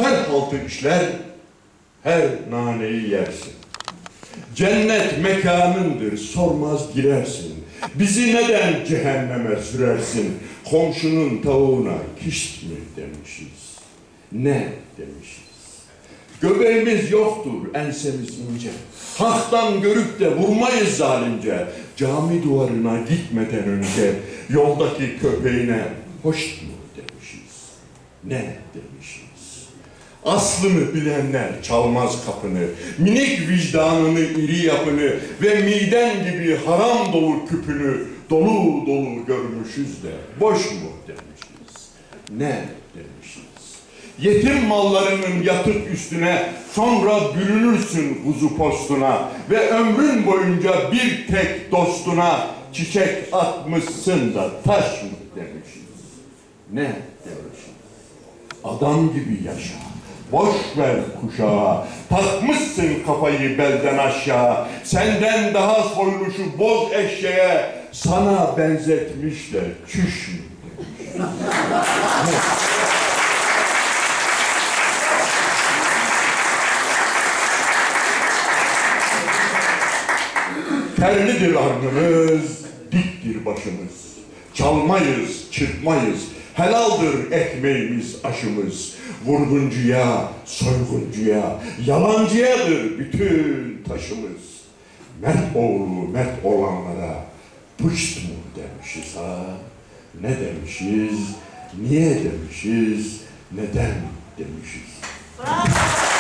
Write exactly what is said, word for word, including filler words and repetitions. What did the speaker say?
her haltı işler, her naneyi yersin. Cennet mekanındır, sormaz girersin. Bizi neden cehenneme sürersin? Komşunun tavuğuna kişt mi demişiz? Ne demişiz? Göbeğimiz yoktur, ensemiz ince. Hak'tan görüp de vurmayız zalimce. Cami duvarına gitmeden önce yoldaki köpeğine hoş mu demişiz? Ne demişiz? Aslını bilenler çalmaz kapını, minik vicdanını iri yapını ve miden gibi haram dolu küpünü dolu dolu görmüşüz de boş mu demişiz? Ne demişiz? Yetim mallarının yatıp üstüne sonra bürünürsün kuzu postuna ve ömrün boyunca bir tek dostuna çiçek atmışsın da taş mı demişiz? Ne demişiz? Adam gibi yaşa. Boş ver kuşağa, takmışsın kafayı belden aşağı. Senden daha soylu şu boz eşeğe sana benzetmişler, çüş mü demiş. Terlidir alnımız, diktir başımız. Çalmayız, çırpmayız, helaldir ekmeğimiz, aşımız. Vurguncuya, soyguncuya, yalancıyadır bütün taşımız. Mert oğlu mert olanlara pışt mı demişiz ha? Ne demişiz, niye demişiz, neden demişiz? Bravo.